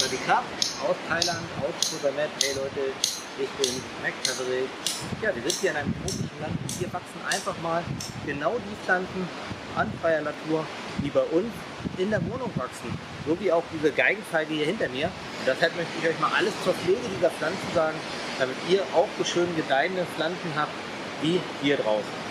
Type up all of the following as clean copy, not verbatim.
Wasserdiklar aus Thailand, aus Sudamet. Hey Leute, ich bin McTavery. Ja, wir sind hier in einem tropischen Land. Hier wachsen einfach mal genau die Pflanzen an freier Natur, die bei uns in der Wohnung wachsen. So wie auch diese Geigenfeige hier hinter mir. Und deshalb möchte ich euch mal alles zur Pflege dieser Pflanzen sagen, damit ihr auch so schön gedeihende Pflanzen habt wie hier draußen.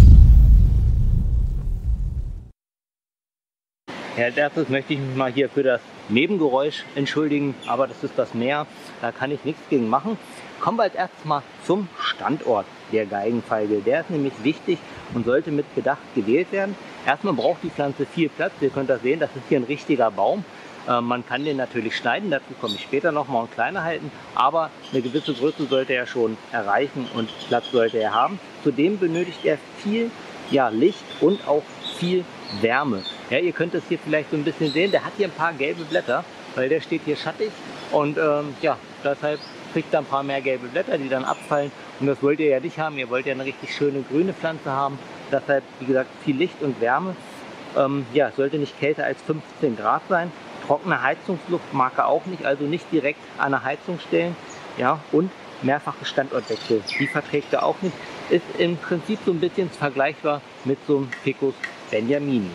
Ja, als erstes möchte ich mich mal hier für das Nebengeräusch entschuldigen, aber das ist das Meer, da kann ich nichts gegen machen. Kommen wir als erstes mal zum Standort der Geigenfeige. Der ist nämlich wichtig und sollte mit Bedacht gewählt werden. Erstmal braucht die Pflanze viel Platz. Ihr könnt das sehen, das ist hier ein richtiger Baum. Man kann den natürlich schneiden, dazu komme ich später nochmal und kleiner halten, aber eine gewisse Größe sollte er schon erreichen und Platz sollte er haben. Zudem benötigt er viel Licht und auch viel Wärme. Ja, ihr könnt es hier vielleicht so ein bisschen sehen, der hat hier ein paar gelbe Blätter, weil der steht hier schattig und deshalb kriegt er ein paar mehr gelbe Blätter, die dann abfallen, und das wollt ihr ja nicht haben, ihr wollt ja eine richtig schöne grüne Pflanze haben, deshalb wie gesagt viel Licht und Wärme. Sollte nicht kälter als 15 Grad sein, trockene Heizungsluft mag er auch nicht, also nicht direkt an der Heizung stellen, ja, und mehrfache Standortwechsel, die verträgt er auch nicht, ist im Prinzip so ein bisschen vergleichbar mit so einem Ficus benjamini.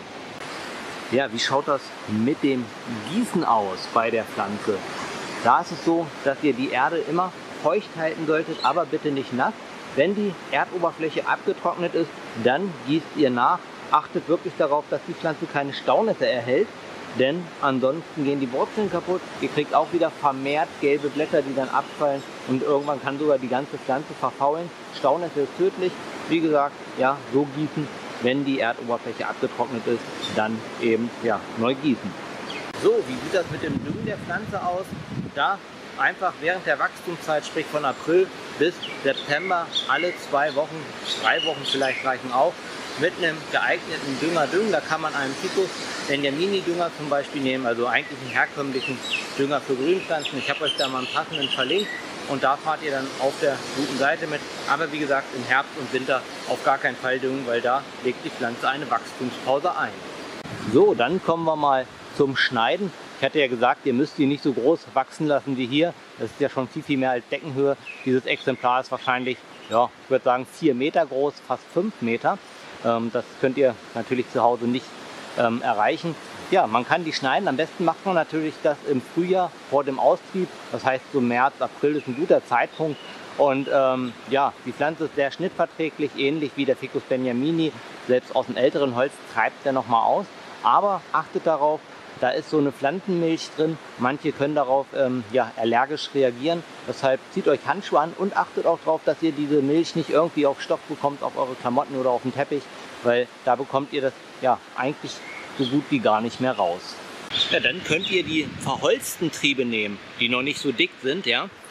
Ja, wie schaut das mit dem Gießen aus bei der Pflanze? Da ist es so, dass ihr die Erde immer feucht halten solltet, aber bitte nicht nass. Wenn die Erdoberfläche abgetrocknet ist, dann gießt ihr nach. Achtet wirklich darauf, dass die Pflanze keine Staunässe erhält, denn ansonsten gehen die Wurzeln kaputt. Ihr kriegt auch wieder vermehrt gelbe Blätter, die dann abfallen, und irgendwann kann sogar die ganze Pflanze verfaulen. Staunässe ist tödlich. Wie gesagt, ja, so gießen. Wenn die Erdoberfläche abgetrocknet ist, dann eben neu gießen. So, wie sieht das mit dem Düngen der Pflanze aus? Da einfach während der Wachstumszeit, sprich von April bis September, alle 2 Wochen, 3 Wochen vielleicht reichen auch, mit einem geeigneten Dünger düngen. Da kann man einen Ficus benjamini Dünger zum Beispiel nehmen, also eigentlich einen herkömmlichen Dünger für Grünpflanzen. Ich habe euch da mal einen passenden verlinkt. Und da fahrt ihr dann auf der guten Seite mit. Aber wie gesagt, im Herbst und Winter auf gar keinen Fall düngen, weil da legt die Pflanze eine Wachstumspause ein. So, dann kommen wir mal zum Schneiden. Ich hatte ja gesagt, ihr müsst die nicht so groß wachsen lassen wie hier. Das ist ja schon viel mehr als Deckenhöhe. Dieses Exemplar ist wahrscheinlich, ich würde sagen 4 Meter groß, fast 5 Meter. Das könnt ihr natürlich zu Hause nicht erreichen. Ja, man kann die schneiden. Am besten macht man natürlich das im Frühjahr vor dem Austrieb. Das heißt, so März, April ist ein guter Zeitpunkt. Und die Pflanze ist sehr schnittverträglich, ähnlich wie der Ficus benjamini. Selbst aus dem älteren Holz treibt er nochmal aus. Aber achtet darauf, da ist so eine Pflanzenmilch drin. Manche können darauf allergisch reagieren. Deshalb zieht euch Handschuhe an und achtet auch darauf, dass ihr diese Milch nicht irgendwie auf Stoff bekommt, auf eure Klamotten oder auf den Teppich. Weil da bekommt ihr das eigentlich so gut wie gar nicht mehr raus. Ja, dann könnt ihr die verholzten Triebe nehmen, die noch nicht so dick sind,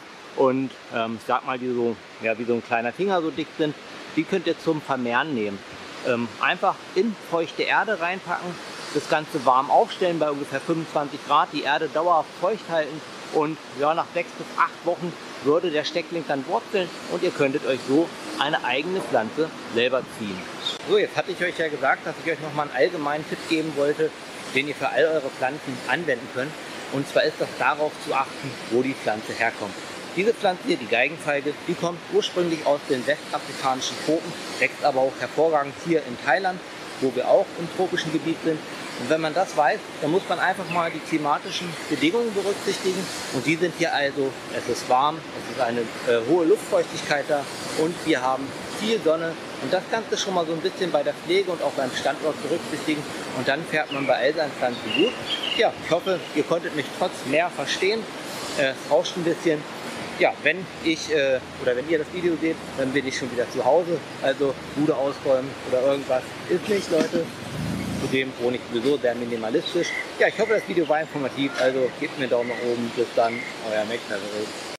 und ich sag mal, die so wie so ein kleiner Finger so dick sind, die könnt ihr zum Vermehren nehmen. Einfach in feuchte Erde reinpacken, das Ganze warm aufstellen bei ungefähr 25 Grad, die Erde dauerhaft feucht halten, und nach 6 bis 8 Wochen würde der Steckling dann wurzeln und ihr könntet euch so eine eigene Pflanze selber ziehen. So, jetzt hatte ich euch ja gesagt, dass ich euch nochmal einen allgemeinen Tipp geben wollte, den ihr für all eure Pflanzen anwenden könnt. Und zwar ist das darauf zu achten, wo die Pflanze herkommt. Diese Pflanze hier, die Geigenfeige, die kommt ursprünglich aus den westafrikanischen Tropen, wächst aber auch hervorragend hier in Thailand, wo wir auch im tropischen Gebiet sind. Und wenn man das weiß, dann muss man einfach mal die klimatischen Bedingungen berücksichtigen. Und die sind hier also, es ist warm, es ist eine hohe Luftfeuchtigkeit da und wir haben viel Sonne. Und das Ganze schon mal so ein bisschen bei der Pflege und auch beim Standort berücksichtigen. Und dann fährt man bei all seinen Pflanzen gut. Ja, ich hoffe, ihr konntet mich trotz mehr verstehen. Es rauscht ein bisschen. Ja, wenn ihr das Video seht, dann bin ich schon wieder zu Hause. Also Bude ausräumen oder irgendwas ist nicht, Leute. Zudem wohne ich sowieso sehr minimalistisch. Ja, ich hoffe, das Video war informativ. Also gebt mir einen Daumen nach oben. Bis dann, euer McTavery.